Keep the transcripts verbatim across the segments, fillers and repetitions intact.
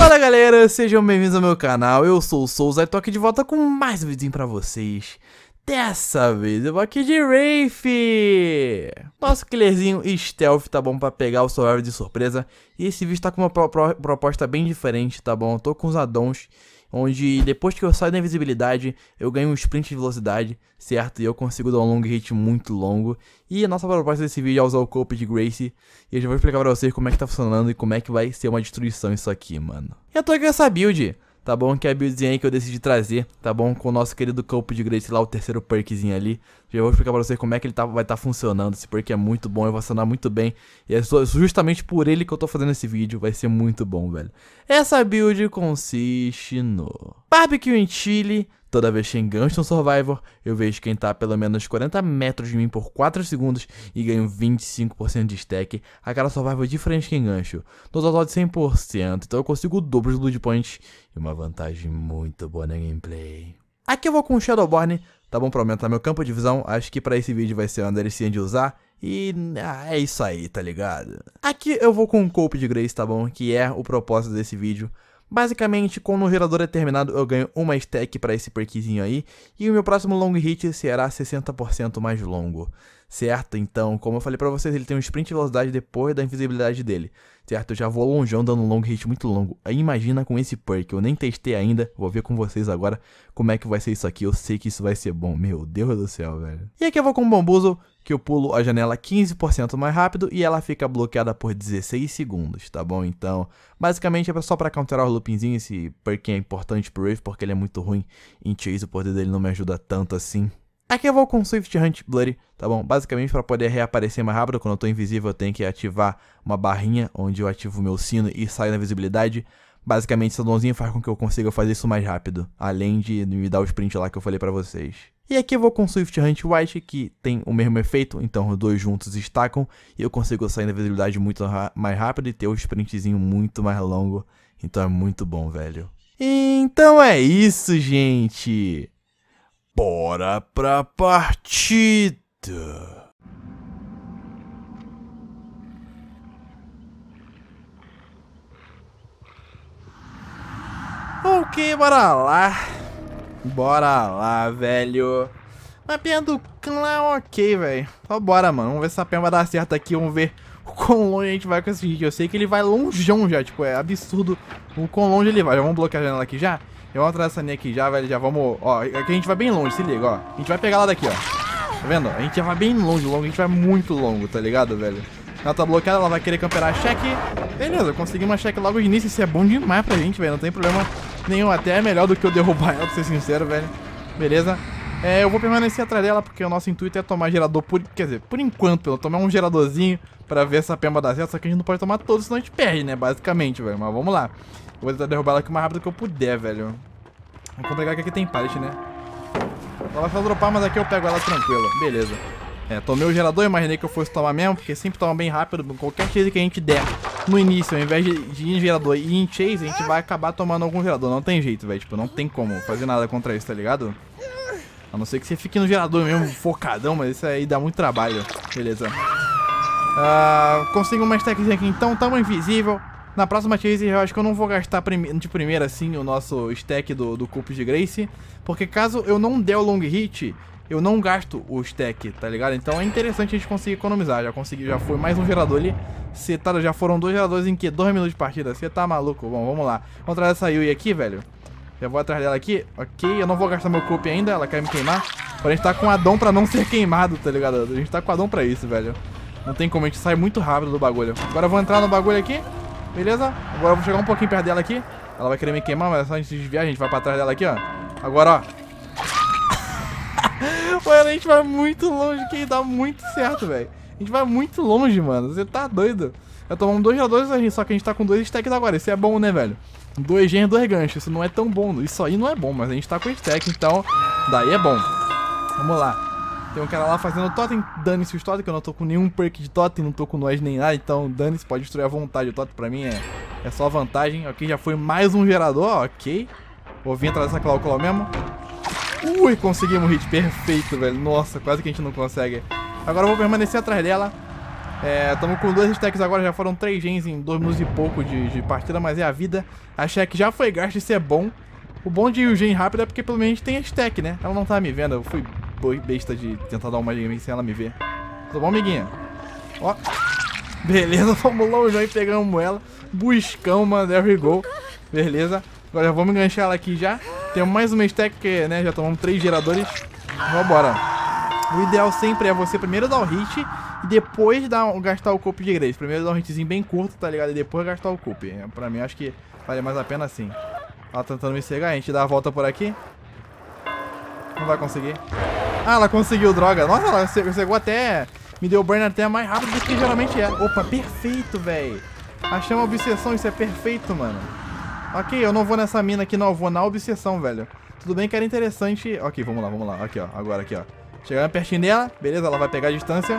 Fala galera, sejam bem-vindos ao meu canal, eu sou o Souza e tô aqui de volta com mais um vídeo pra vocês. Dessa vez eu vou aqui de Wraith, nosso killerzinho stealth, tá bom, pra pegar o survival de surpresa. E esse vídeo tá com uma pro pro proposta bem diferente, tá bom, eu tô com os addons, onde depois que eu saio da invisibilidade, eu ganho um sprint de velocidade, certo? E eu consigo dar um long hit muito longo. E a nossa proposta desse vídeo é usar o Cope de Grace. E eu já vou explicar pra vocês como é que tá funcionando e como é que vai ser uma destruição isso aqui, mano. E eu tô aqui com essa build, tá bom? Que é a buildzinha aí que eu decidi trazer, tá bom? Com o nosso querido Cope de Grace lá, o terceiro perkzinho ali. Já vou explicar pra vocês como é que ele tá, vai estar tá funcionando. Esse perk é muito bom, vai funcionar muito bem. E é justamente por ele que eu tô fazendo esse vídeo, vai ser muito bom, velho. Essa build consiste no Barbecue em Chile. Toda vez que engancho um Survivor, eu vejo quem tá a pelo menos quarenta metros de mim por quatro segundos e ganho vinte e cinco por cento de stack. A cada Survivor diferente que engancho, no total de cem por cento, então eu consigo o dobro de loot points e uma vantagem muito boa na gameplay. Aqui eu vou com o Shadowborn, tá bom, pra aumentar meu campo de visão. Acho que pra esse vídeo vai ser uma delicinha de usar. E ah, é isso aí, tá ligado? Aqui eu vou com o Cope de Grace, tá bom, que é o propósito desse vídeo. Basicamente, quando o gerador é terminado, eu ganho uma stack para esse perkzinho aí. E o meu próximo long hit será sessenta por cento mais longo, certo? Então, como eu falei pra vocês, ele tem um sprint de velocidade depois da invisibilidade dele, certo? Eu já vou longeão dando um long hit muito longo. Aí imagina com esse perk, eu nem testei ainda, vou ver com vocês agora como é que vai ser isso aqui. Eu sei que isso vai ser bom, meu Deus do céu, velho. E aqui eu vou com o Bamboozle, que eu pulo a janela quinze por cento mais rápido e ela fica bloqueada por dezesseis segundos, tá bom? Então, basicamente é só pra counterar o loopingzinho. Esse perk é importante pro Wraith porque ele é muito ruim em chase, o poder dele não me ajuda tanto assim. Aqui eu vou com Swift Hunt Bloody, tá bom? Basicamente pra poder reaparecer mais rápido, quando eu tô invisível eu tenho que ativar uma barrinha onde eu ativo o meu sino e saio da visibilidade. Basicamente esse addonzinho faz com que eu consiga fazer isso mais rápido, além de me dar o sprint lá que eu falei pra vocês. E aqui eu vou com Swift Hunt White, que tem o mesmo efeito, então os dois juntos estacam e eu consigo sair da visibilidade muito mais rápido e ter o sprintzinho muito mais longo, então é muito bom, velho. Então é isso, gente! Bora pra partida! Ok, bora lá. Bora lá, velho. Mapinha do clã, ok, velho. Então bora, mano. Vamos ver se essa pena vai dar certo aqui. Vamos ver o quão longe a gente vai com esse vídeo. Eu sei que ele vai longeão já, tipo, é absurdo o quão longe ele vai. Já vamos bloquear a janela aqui já? Já vamos atrás dessa linha aqui já, velho. Já vamos, ó, aqui a gente vai bem longe, se liga, ó. A gente vai pegar lá daqui, ó. Tá vendo? A gente já vai bem longe, longo. A gente vai muito longo, tá ligado, velho? Ela tá bloqueada, ela vai querer camperar a cheque. Beleza, consegui uma cheque logo de início. Isso é bom demais pra gente, velho. Não tem problema nenhum. Até é melhor do que eu derrubar ela, pra ser sincero, velho. Beleza. É, eu vou permanecer atrás dela, porque o nosso intuito é tomar gerador por... Quer dizer, por enquanto, pelo tomar um geradorzinho pra ver essa pemba dar certo. Só que a gente não pode tomar todos, senão a gente perde, né? Basicamente, velho. Mas vamos lá. Eu vou tentar derrubar ela aqui o mais rápido que eu puder, velho. Vamos complicar que aqui tem pallet, né? Ela vai só dropar, mas aqui eu pego ela tranquila. Beleza. É, tomei o gerador, imaginei que eu fosse tomar mesmo, porque sempre toma bem rápido. Qualquer chase que a gente der no início, ao invés de, de ir em gerador e ir em chase, a gente vai acabar tomando algum gerador. Não tem jeito, velho. Tipo, não tem como fazer nada contra isso, tá ligado? A não ser que você fique no gerador mesmo, focadão, mas isso aí dá muito trabalho. Beleza. Uh, consigo uma stackzinha aqui então, tamo invisível. Na próxima chase eu acho que eu não vou gastar prime de primeira assim o nosso stack do, do Cope de Grace, porque caso eu não der o long hit, eu não gasto o stack, tá ligado? Então é interessante a gente conseguir economizar. Já consegui, já foi mais um gerador ali. Cê tá, já foram dois geradores em que? Dois minutos de partida. Você tá maluco? Bom, vamos lá. Vamos atrás dessa Yui aqui, velho. Já vou atrás dela aqui. Ok, eu não vou gastar meu Cope ainda. Ela quer me queimar. Porém, a gente tá com addon pra não ser queimado, tá ligado? A gente tá com addon pra isso, velho. Não tem como, a gente sai muito rápido do bagulho. Agora eu vou entrar no bagulho aqui. Beleza? Agora eu vou chegar um pouquinho perto dela aqui. Ela vai querer me queimar, mas é só a gente desviar. A gente vai pra trás dela aqui, ó. Agora, ó. Mano, a gente vai muito longe, que dá muito certo, velho. A gente vai muito longe, mano. Você tá doido. Eu tomamos dois geradores, só que a gente tá com dois stacks agora. Isso é bom, né, velho? Dois gens, dois ganchos. Isso não é tão bom. Isso aí não é bom, mas a gente tá com stack, então daí é bom. Vamos lá. Tem um cara lá fazendo totem. Dane-se os totem, que eu não tô com nenhum perk de totem. Não tô com nós nem nada, então dane-se. Pode destruir à vontade. O totem pra mim é, é só vantagem. Ok, já foi mais um gerador, ok. Vou vir atrás dessa Claw Claw mesmo. Ui, conseguimos um hit perfeito, velho. Nossa, quase que a gente não consegue. Agora eu vou permanecer atrás dela. É, tamo com dois stacks agora, já foram três gens em dois minutos e pouco de, de partida, mas é a vida. A check já foi gasto, isso é bom. O bom de ir o gen rápido é porque pelo menos a gente tem a stack, né? Ela não tá me vendo, eu fui besta de tentar dar uma game sem ela me ver. Tá bom, amiguinha? Ó. Beleza, vamos longe e pegamos ela. Buscão, mano, there we go. Beleza. Agora já vamos enganchar ela aqui já. Temos mais uma stack, que, né, já tomamos três geradores. Vambora. O ideal sempre é você primeiro dar o hit e depois dar, gastar o coop de Grace. Primeiro dar um hitzinho bem curto, tá ligado? E depois gastar o coop. Pra mim, acho que vale mais a pena assim. Ela tentando me cegar, a gente dá a volta por aqui. Não vai conseguir. Ah, ela conseguiu, droga. Nossa, ela cegou até... Me deu burn até mais rápido do que geralmente é. Opa, perfeito, velho. Achei uma obsessão, isso é perfeito, mano. Ok, eu não vou nessa mina aqui, não. Eu vou na obsessão, velho. Tudo bem que era interessante... Ok, vamos lá, vamos lá. Aqui, ó. Agora, aqui, ó. Chegando pertinho dela. Beleza, ela vai pegar a distância.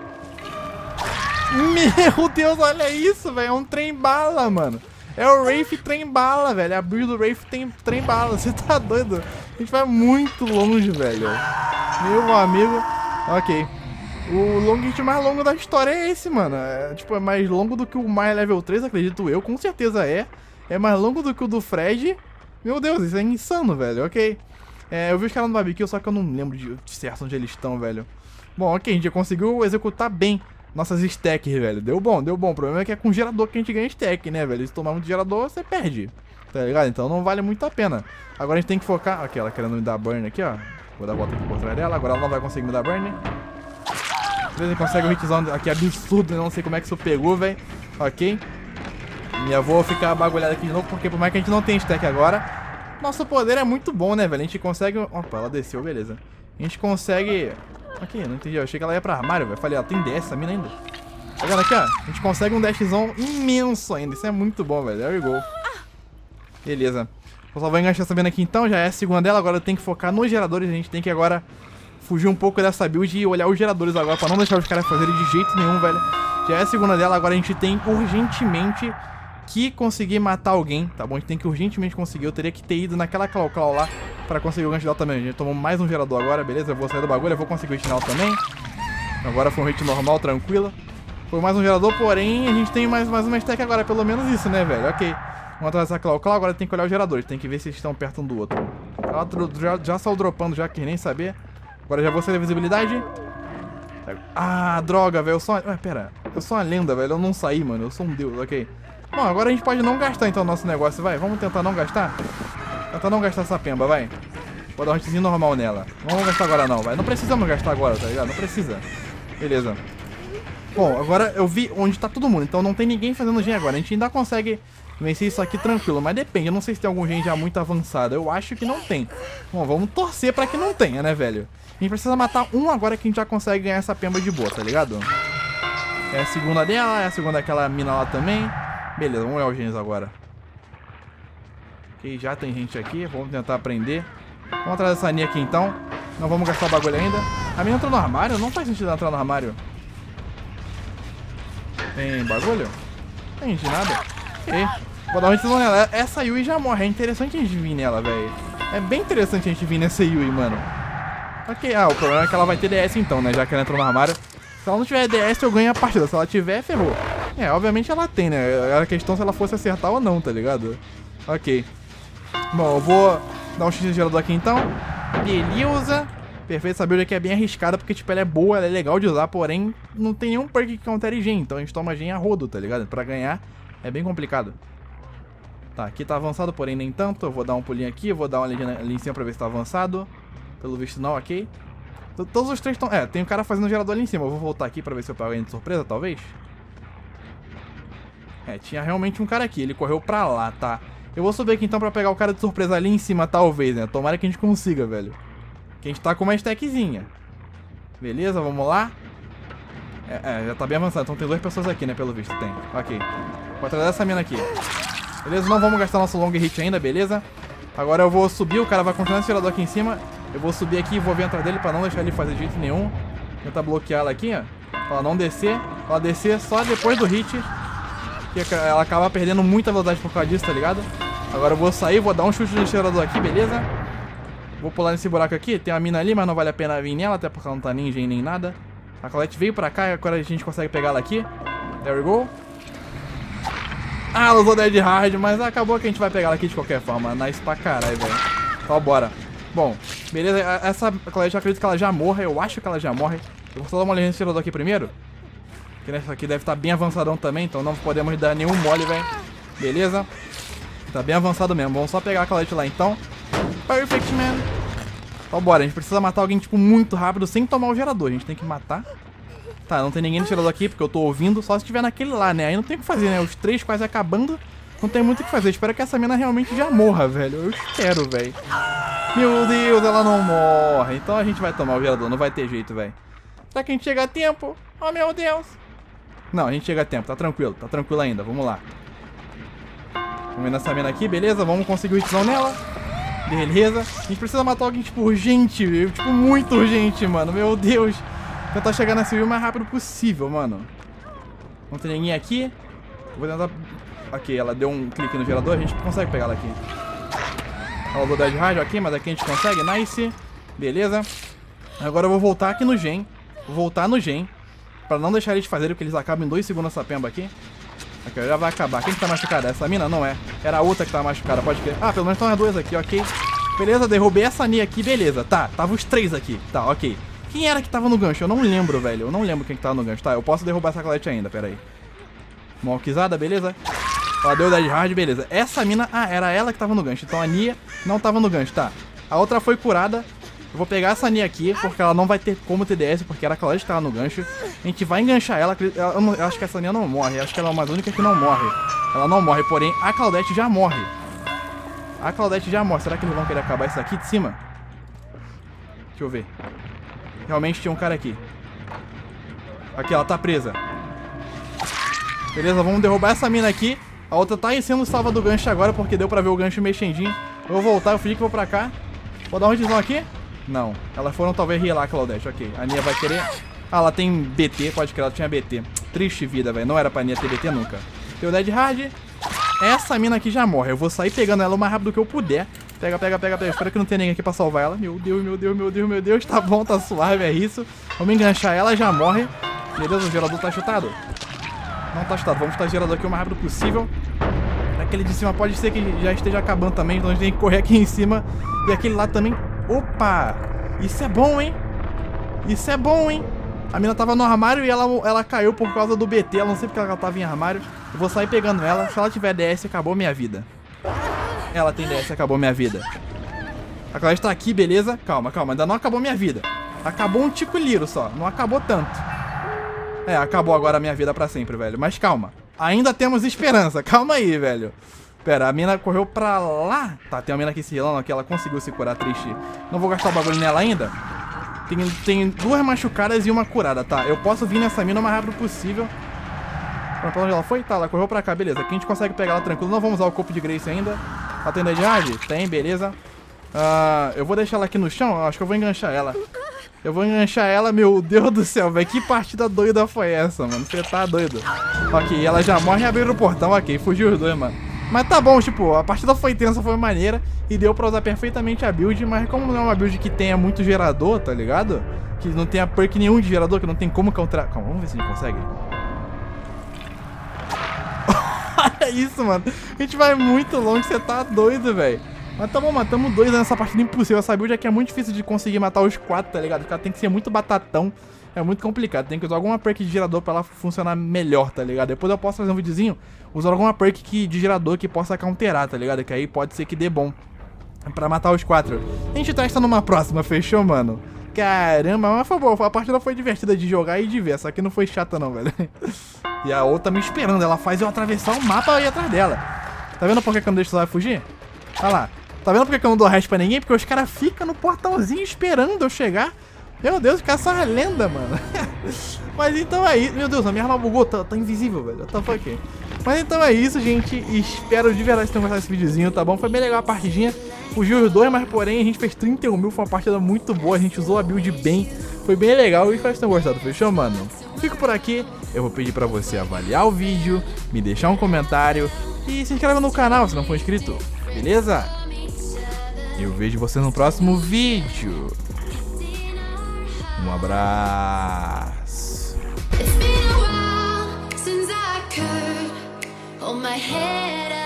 Meu Deus, olha isso, velho. É um trem-bala, mano. É o Wraith trem-bala, velho. A build do Wraith tem trem-bala. Você tá doido? A gente vai muito longe, velho. Meu amigo. Ok. O long hit mais longo da história é esse, mano. É, tipo, é mais longo do que o mais level três, acredito eu. Com certeza é. É mais longo do que o do Fred. Meu Deus, isso é insano, velho. Ok. É, eu vi os caras no barbecue, só que eu não lembro de certo onde eles estão, velho. Bom, ok, a gente já conseguiu executar bem nossas stacks, velho. Deu bom, deu bom. O problema é que é com gerador que a gente ganha stack, né, velho? Se tomar muito gerador, você perde. Tá ligado? Então não vale muito a pena. Agora a gente tem que focar... Aqui, ela querendo me dar burn aqui, ó. Vou dar a volta aqui por trás dela. Agora ela não vai conseguir me dar burn. Beleza, consegue um hitzão aqui absurdo. Eu não sei como é que isso pegou, velho. Ok. E eu vou ficar bagulhado aqui de novo, porque por mais que a gente não tenha stack agora, nosso poder é muito bom, né, velho? A gente consegue... Opa, ela desceu, beleza. A gente consegue... Aqui, não entendi. Eu achei que ela ia pra armário, velho. Falei, ela tem D S, essa mina ainda. Tá vendo aqui, ó? A gente consegue um dashzão imenso ainda. Isso é muito bom, velho. There we go. Beleza. Eu só vou enganchar essa mina aqui então. Já é a segunda dela. Agora eu tenho que focar nos geradores. A gente tem que agora fugir um pouco dessa build e olhar os geradores agora, pra não deixar os caras fazerem de jeito nenhum, velho. Já é a segunda dela. Agora a gente tem urgentemente que conseguir matar alguém, tá bom? A gente tem que urgentemente conseguir. Eu teria que ter ido naquela Clau Clau lá pra conseguir o gancho dela também. A gente tomou mais um gerador agora, beleza? Eu vou sair do bagulho, eu vou conseguir o hit nela também. Agora foi um hit normal, tranquilo. Foi mais um gerador, porém a gente tem mais, mais uma stack agora, pelo menos isso, né, velho? Ok. Vamos atrás dessa Clau Clau, agora tem que olhar os geradores. Tem que ver se eles estão perto um do outro. Ela já, já saiu dropando, já quis nem saber. Agora já vou sair da visibilidade. Ah, droga, velho. Eu sou uma... Ué, pera. Eu sou uma lenda, velho. Eu não saí, mano. Eu sou um deus, ok. Bom, agora a gente pode não gastar então o nosso negócio, vai. Vamos tentar não gastar? Tentar não gastar essa pemba, vai. Vou dar um hitzinho normal nela. Não vamos gastar agora não, vai. Não precisamos gastar agora, tá ligado? Não precisa. Beleza. Bom, agora eu vi onde tá todo mundo, então não tem ninguém fazendo gen agora. A gente ainda consegue vencer isso aqui tranquilo, mas depende. Eu não sei se tem algum gen já muito avançado. Eu acho que não tem. Bom, vamos torcer pra que não tenha, né, velho? A gente precisa matar um agora que a gente já consegue ganhar essa pemba de boa, tá ligado? É a segunda dela, é a segunda daquela mina lá também. Beleza, vamos olhar os gens agora. Ok, já tem gente aqui. Vamos tentar prender. Vamos atrás dessa Nia aqui então. Não vamos gastar o bagulho ainda. A mina entrou no armário? Não faz sentido ela entrar no armário. Tem bagulho? Tem gente nada. Ok. Vou dar um hitzão nela. Essa Yui já morre. É interessante a gente vir nela, velho. É bem interessante a gente vir nessa Yui, mano. Ok. Ah, o problema é que ela vai ter D S então, né? Já que ela entrou no armário. Se ela não tiver D S, eu ganho a partida. Se ela tiver, ferrou. É, obviamente ela tem, né? Era a questão se ela fosse acertar ou não, tá ligado? Ok. Bom, eu vou dar um X de gerador aqui então. Beleza. Perfeito, essa build aqui é bem arriscada porque, tipo, ela é boa, ela é legal de usar, porém não tem nenhum perk que countere gen. Então a gente toma gen a rodo, tá ligado? Pra ganhar é bem complicado. Tá, aqui tá avançado, porém nem tanto. Eu vou dar um pulinho aqui, eu vou dar uma olhadinha ali em cima pra ver se tá avançado. Pelo visto não, ok. Todos os três estão... É, tem um cara fazendo gerador ali em cima. Eu vou voltar aqui pra ver se eu pego ele de surpresa, talvez. É, tinha realmente um cara aqui. Ele correu pra lá, tá? Eu vou subir aqui então pra pegar o cara de surpresa ali em cima, talvez, né? Tomara que a gente consiga, velho. Que a gente tá com uma stackzinha. Beleza, vamos lá. É, é, já tá bem avançado. Então tem duas pessoas aqui, né? Pelo visto, tem. Ok. Vou atrás dessa mina aqui. Beleza, não vamos gastar nosso long hit ainda, beleza? Agora eu vou subir, o cara vai continuar esse tirador aqui em cima. Eu vou subir aqui e vou vir atrás dele pra não deixar ele fazer de jeito nenhum. Tentar bloquear ela aqui, ó. Pra ela não descer. Pra ela descer só depois do hit. Que ela acaba perdendo muita velocidade por causa disso, tá ligado? Agora eu vou sair, vou dar um chute no tirador aqui, beleza? Vou pular nesse buraco aqui. Tem uma mina ali, mas não vale a pena vir nela, até porque ela não tá ninja nem nada. A Claudette veio pra cá e agora a gente consegue pegar ela aqui. There we go. Ah, ela usou Dead Hard, mas acabou que a gente vai pegar ela aqui de qualquer forma. Nice pra caralho, velho. Então, bora. Bom, beleza. Essa Claudette, eu acredito que ela já morra. Eu acho que ela já morre. Eu vou só dar uma olhada nesse tirador aqui primeiro. Que nessa aqui deve estar bem avançadão também, então não podemos dar nenhum mole, velho. Beleza. Tá bem avançado mesmo. Vamos só pegar a Claudette lá, então. Perfect, man. Então, bora. A gente precisa matar alguém, tipo, muito rápido, sem tomar o gerador. A gente tem que matar. Tá, não tem ninguém no gerador aqui, porque eu tô ouvindo. Só se tiver naquele lá, né? Aí não tem o que fazer, né? Os três quase acabando. Não tem muito o que fazer. Eu espero que essa mina realmente já morra, velho. Eu espero, velho. Meu Deus, ela não morre. Então a gente vai tomar o gerador. Não vai ter jeito, velho. Será que a gente chega a tempo? Oh, meu Deus. Não, a gente chega a tempo. Tá tranquilo. Tá tranquilo ainda. Vamos lá. Vamos ver nessa mina aqui, beleza? Vamos conseguir o hitzão nela. Beleza. A gente precisa matar alguém, tipo, urgente. Tipo, muito urgente, mano. Meu Deus. Tentar chegar nesse vídeo o mais rápido possível, mano. Não tem ninguém aqui. Vou tentar... Ok, ela deu um clique no gerador. A gente consegue pegar ela aqui. Ela usou Dead Hard aqui, mas aqui a gente consegue. Nice. Beleza. Agora eu vou voltar aqui no gen. Vou voltar no gen. Pra não deixar eles fazerem, porque eles acabam em dois segundos essa pemba aqui. Aqui, já vai acabar. Quem que tá machucada? Essa mina? Não é. Era a outra que tá machucada, pode crer. Ah, pelo menos estão as duas aqui, ok. Beleza, derrubei essa Nia aqui, beleza. Tá, tava os três aqui. Tá, ok. Quem era que tava no gancho? Eu não lembro, velho. Eu não lembro quem que tava no gancho. Tá, eu posso derrubar essa Claudette ainda, pera aí. Malquizada, beleza. Ela deu Dead Hard, beleza. Essa mina... Ah, era ela que tava no gancho. Então a Nia não tava no gancho, tá. A outra foi curada. Eu vou pegar essa Nia aqui, porque ela não vai ter como T D S, porque era a Claudette que tava no gancho. A gente vai enganchar ela. Eu, não, eu acho que essa Nia não morre. Eu acho que ela é uma das únicas que não morre. Ela não morre, porém a Claudette já morre. A Claudette já morre. Será que eles vão querer acabar isso aqui de cima? Deixa eu ver. Realmente tinha um cara aqui. Aqui, ela tá presa. Beleza, vamos derrubar essa mina aqui. A outra tá sendo salva do gancho agora, porque deu pra ver o gancho mexendinho. Eu vou voltar, eu fingi que vou pra cá. Vou dar um hitzão aqui. Não, elas foram talvez healar a Claudette, ok. A Nia vai querer... Ah, ela tem B T, pode crer, ela tinha B T. Triste vida, velho, não era pra Nia ter B T nunca. Tem o Dead Hard. Essa mina aqui já morre, eu vou sair pegando ela o mais rápido que eu puder. Pega, pega, pega, pega, espero que não tenha ninguém aqui pra salvar ela. Meu Deus, meu Deus, meu Deus, meu Deus. Tá bom, tá suave, é isso. Vamos enganchar ela, já morre. Beleza, o gerador tá chutado? Não tá chutado, vamos chutar o gerador aqui o mais rápido possível. Aquele de cima pode ser que já esteja acabando também, então a gente tem que correr aqui em cima. E aquele lá também... Opa! Isso é bom, hein? Isso é bom, hein? A mina tava no armário e ela, ela caiu por causa do B T. Ela não sei porque ela tava em armário. Eu vou sair pegando ela. Se ela tiver D S, acabou minha vida. Ela tem D S, acabou minha vida. A Claudette tá aqui, beleza? Calma, calma. Ainda não acabou minha vida. Acabou um tico liro só. Não acabou tanto. É, acabou agora a minha vida pra sempre, velho. Mas calma. Ainda temos esperança. Calma aí, velho. Pera, a mina correu pra lá. Tá, tem uma mina aqui se relando aqui. Ela conseguiu se curar, triste. Não vou gastar o bagulho nela ainda. Tem, tem duas machucadas e uma curada, tá? Eu posso vir nessa mina o mais rápido possível. Pra onde ela foi? Tá, ela correu pra cá, beleza. Aqui a gente consegue pegar ela tranquilo. Não vamos usar o corpo de Grace ainda. Ela tem Dead Hard? Tem, beleza. Uh, eu vou deixar ela aqui no chão. Eu acho que eu vou enganchar ela. Eu vou enganchar ela, meu Deus do céu, velho. Que partida doida foi essa, mano? Você tá doido. Ok, ela já morre e abriu o portão. Ok, fugiu os dois, mano. Mas tá bom, tipo, a partida foi tensa, foi maneira. E deu pra usar perfeitamente a build. Mas como não é uma build que tenha muito gerador, tá ligado? Que não tenha perk nenhum de gerador, que não tem como counter... Calma, vamos ver se a gente consegue. Olha isso, mano. A gente vai muito longe, você tá doido, velho. Mas tá bom, matamos dois nessa partida impossível. Essa build aqui é muito difícil de conseguir matar os quatro, tá ligado? O cara tem que ser muito batatão. É muito complicado. Tem que usar alguma perk de gerador pra ela funcionar melhor, tá ligado? Depois eu posso fazer um videozinho usando alguma perk que, de gerador que possa counterar, tá ligado? Que aí pode ser que dê bom pra matar os quatro. A gente testa numa próxima, fechou, mano? Caramba, mas foi bom. A partida foi divertida de jogar e de ver. Essa aqui não foi chata não, velho. E a outra me esperando. Ela faz eu atravessar o mapa e ir atrás dela. Tá vendo por que eu não deixo ela fugir? Olha lá. Tá vendo por que eu não dou rest pra ninguém? Porque os caras ficam no portãozinho esperando eu chegar. Meu Deus, os caras são uma lenda, mano. Mas então é isso. Meu Deus, a minha arma bugou. Tá, tá invisível, velho. Tá fucking. Mas então é isso, gente. Espero de verdade que tenham gostado desse videozinho, tá bom? Foi bem legal a partidinha. Fugiu os dois, mas porém a gente fez trinta e um mil. Foi uma partida muito boa. A gente usou a build bem. Foi bem legal e espero que tenham gostado. Fechou, mano? Fico por aqui. Eu vou pedir pra você avaliar o vídeo, me deixar um comentário e se inscreva no canal se não for inscrito. Beleza? Eu vejo você no próximo vídeo. Um abraço. hold my head